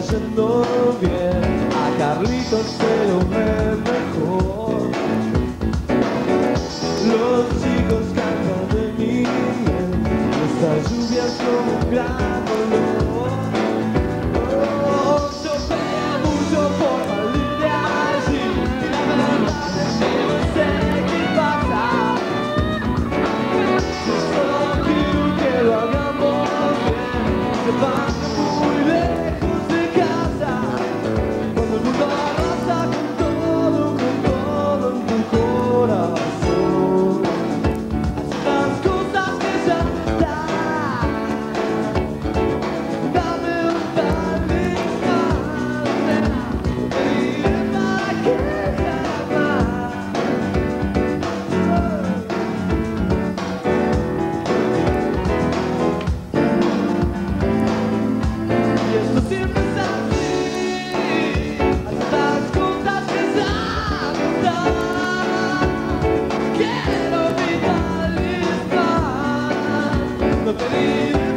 yendo bien. A Carlitos se lo ve mejor. Los chicos cantan de mí. Esta lluvia es como un gran dolor. Oh, yo pego mucho por salir de allí. Y la verdad es que no sé qué pasa. Yo solo quiero que lo hagamos bien. Se van muy lejos de casa. Cuando el mundo arrasa con todo en tu corazón. Haz las cosas que ya están. Dame un talismán. Te diré para qué jamás. Y esto siempre es así. Haz las cosas que ya están. Quiero mi talismán. No te diré